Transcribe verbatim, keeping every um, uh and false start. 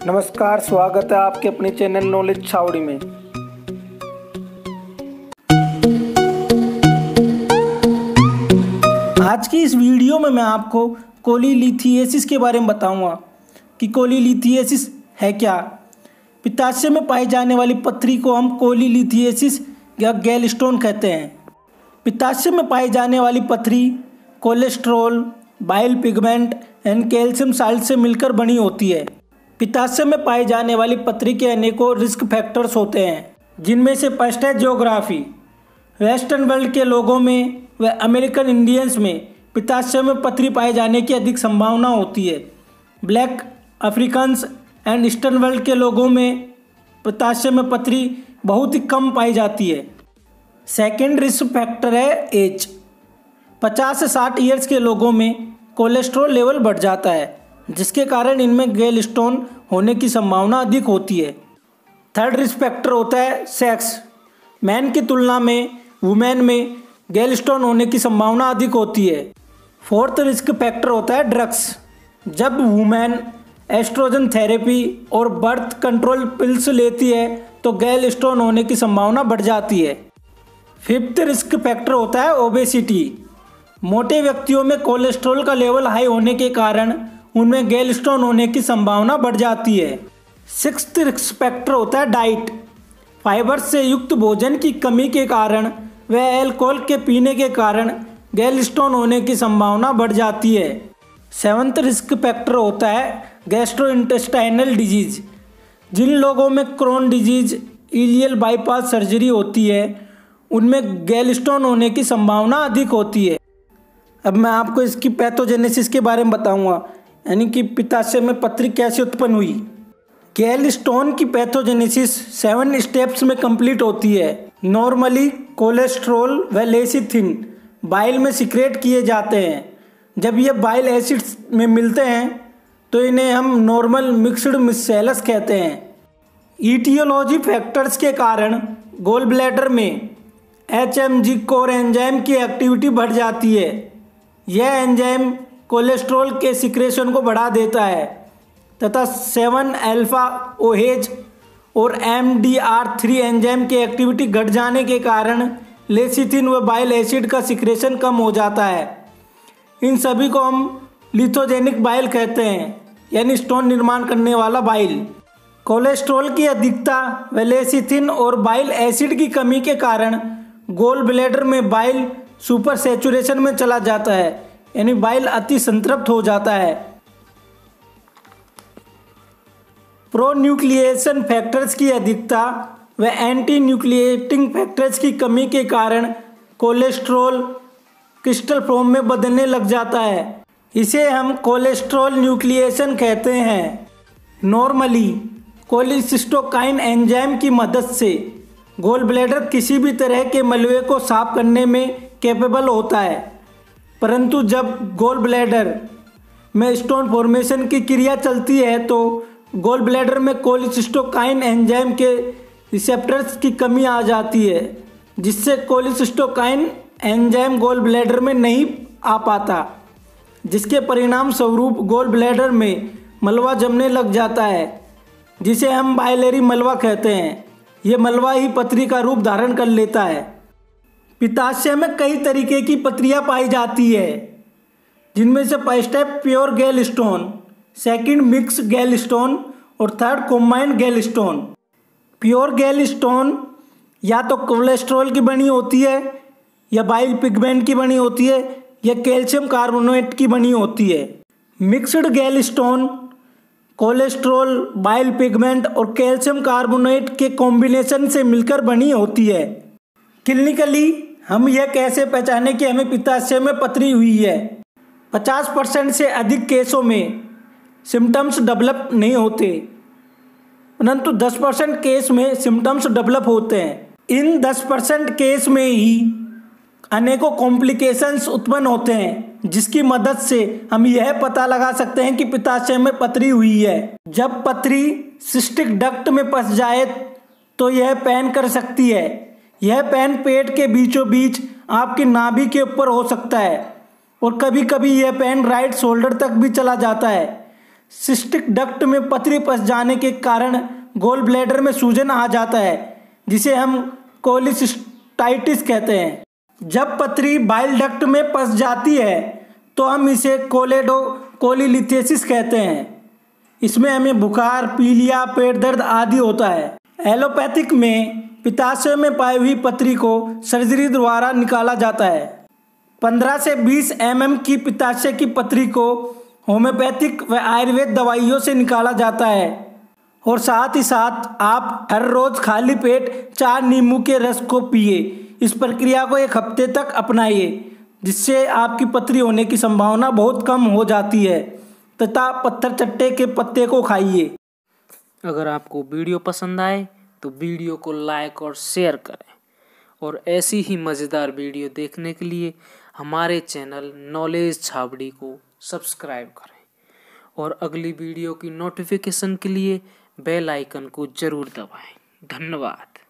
नमस्कार, स्वागत है आपके अपने चैनल नॉलेज छावड़ी में। आज की इस वीडियो में मैं आपको कोलीलिथिएसिस के बारे में बताऊंगा कि कोलीलिथिएसिस है क्या। पित्ताशय में पाई जाने वाली पथरी को हम कोलीलिथिएसिस या गैलस्टोन कहते हैं। पित्ताशय में पाई जाने वाली पथरी cholesterol, bile pigment and calcium salt से मिलकर बनी होती है। पित्ताशय में पाई जाने वाली पथरी के अनेकों रिस्क फैक्टर्स होते हैं, जिनमें से फर्स्ट है ज्योग्राफी। वेस्टर्न वर्ल्ड के लोगों में व अमेरिकन इंडियंस में पित्ताशय में पथरी पाए जाने की अधिक संभावना होती है। Black Africans and eastern world के लोगों में पित्ताशय में पथरी बहुत ही कम पाई जाती है। सेकेंड रिस्क फैक्टर है एज। पचास से साठ ईयर्स के लोगों में कोलेस्ट्रॉल लेवल बढ़ जाता है, जिसके कारण इनमें गैलस्टोन होने की संभावना अधिक होती है। थर्ड रिस्क फैक्टर होता है सेक्स। मैन की तुलना में वुमेन में गैलस्टोन होने की संभावना अधिक होती है। फोर्थ रिस्क फैक्टर होता है ड्रग्स। जब वुमेन एस्ट्रोजन थेरेपी और बर्थ कंट्रोल पिल्स लेती है तो गैलस्टोन होने की संभावना बढ़ जाती है। फिफ्थ रिस्क फैक्टर होता है ओबेसिटी। मोटे व्यक्तियों में कोलेस्ट्रॉल का लेवल हाई होने के कारण उनमें गैलस्टोन होने की संभावना बढ़ जाती है। सिक्स्थ रिस्क फैक्टर होता है डाइट। फाइबर से युक्त भोजन की कमी के कारण व अल्कोहल के पीने के कारण गैलस्टोन होने की संभावना बढ़ जाती है। सेवंथ रिस्क फैक्टर होता है गैस्ट्रोइंटेस्टाइनल डिजीज। जिन लोगों में Crohn disease, ileal bypass surgery होती है, उनमें गैलस्टोन होने की संभावना अधिक होती है। अब मैं आपको इसकी पैथोजेनेसिस के बारे में बताऊंगा, यानी कि पित्ताशय में पथरी कैसे उत्पन्न हुई। गैलस्टोन की पैथोजेनेसिस सेवन स्टेप्स में कंप्लीट होती है। नॉर्मली कोलेस्ट्रॉल व लेसिथिन बाइल में सिक्रेट किए जाते हैं। जब ये बाइल एसिड्स में मिलते हैं तो इन्हें हम नॉर्मल मिक्स्ड मिससेलस कहते हैं। ईटियोलॉजी फैक्टर्स के कारण गोल ब्लैडर में H M G CoA enzyme की एक्टिविटी बढ़ जाती है। यह एंजाइम कोलेस्ट्रॉल के सिक्रेशन को बढ़ा देता है तथा सेवन अल्फा ओएच और M D R three enzyme की एक्टिविटी घट जाने के कारण लेसिथिन व बाइल एसिड का सिक्रेशन कम हो जाता है। इन सभी को हम लिथोजेनिक बाइल कहते हैं, यानी स्टोन निर्माण करने वाला बाइल। कोलेस्ट्रॉल की अधिकता व लेसिथिन और बाइल एसिड की कमी के कारण गोल ब्लैडर में बाइल सुपर सैचुरेशन में चला जाता है, यानी बाइल अति संतृप्त हो जाता है। प्रोन्यूक्लिएशन फैक्टर्स की अधिकता व एंटी न्यूक्लिएटिंग फैक्टर्स की कमी के कारण कोलेस्ट्रॉल क्रिस्टल फॉर्म में बदलने लग जाता है। इसे हम कोलेस्ट्रॉल न्यूक्लिएशन कहते हैं। नॉर्मली कोलिसिस्टोकाइन एंजाइम की मदद से गोल ब्लैडर किसी भी तरह के मलबे को साफ करने में कैपेबल होता है, परंतु जब गोल ब्लैडर में स्टोन फॉर्मेशन की क्रिया चलती है तो गोल ब्लैडर में कोलिसिस्टोकाइन एंजाइम के रिसेप्टर्स की कमी आ जाती है, जिससे कोलिसिस्टोकाइन एंजाइम गोल ब्लैडर में नहीं आ पाता, जिसके परिणाम स्वरूप गोल ब्लैडर में मलबा जमने लग जाता है, जिसे हम बाइलरी मलबा कहते हैं। यह मलबा ही पथरी का रूप धारण कर लेता है। पित्ताशय में कई तरीके की पथरियाँ पाई जाती है, जिनमें से फर्स्ट है pure gallstone, second mixed gallstone और third combined gallstone. Pure gallstone या तो कोलेस्ट्रॉल की बनी होती है, या बाइल पिगमेंट की बनी होती है, या कैल्शियम कार्बोनेट की बनी होती है। Mixed gallstone cholesterol, bile pigment और कैल्शियम कार्बोनेट के कॉम्बिनेशन से मिलकर बनी होती है। क्लिनिकली हम यह कैसे पहचाने कि हमें पित्ताशय में पथरी हुई है। पचास परसेंट से अधिक केसों में सिम्टम्स डेवलप नहीं होते, परंतु दस परसेंट केस में सिम्टम्स डेवलप होते हैं। इन दस परसेंट केस में ही अनेकों कॉम्प्लिकेशंस उत्पन्न होते हैं, जिसकी मदद से हम यह पता लगा सकते हैं कि पित्ताशय में पथरी हुई है। जब पथरी सिस्टिक डक्ट में फंस जाए तो यह पैन कर सकती है। यह पैन पेट के बीचों बीच आपकी नाभि के ऊपर हो सकता है और कभी कभी यह पैन राइट शोल्डर तक भी चला जाता है, सिस्टिक डक्ट में पथरी फंस जाने के कारण गोल ब्लैडर में सूजन आ जाता है, जिसे हम कोलिसिस्टाइटिस कहते हैं। जब पथरी बाइल डक्ट में फंस जाती है तो हम इसे कोलेडो कोलीलिथेसिस कहते हैं। इसमें हमें बुखार, पीलिया, पेट दर्द आदि होता है। एलोपैथिक में पित्ताशय में पाई हुई पथरी को सर्जरी द्वारा निकाला जाता है। पंद्रह से बीस एम एम की पित्ताशय की पथरी को होम्योपैथिक व आयुर्वेद दवाइयों से निकाला जाता है। और साथ ही साथ आप हर रोज खाली पेट चार नींबू के रस को पिए। इस प्रक्रिया को एक हफ्ते तक अपनाइए, जिससे आपकी पथरी होने की संभावना बहुत कम हो जाती है। तथा पत्थर चट्टे के पत्ते को खाइए। अगर आपको वीडियो पसंद आए तो वीडियो को लाइक और शेयर करें, और ऐसी ही मज़ेदार वीडियो देखने के लिए हमारे चैनल नॉलेज छावड़ी को सब्सक्राइब करें, और अगली वीडियो की नोटिफिकेशन के लिए बेल आइकन को ज़रूर दबाएं। धन्यवाद।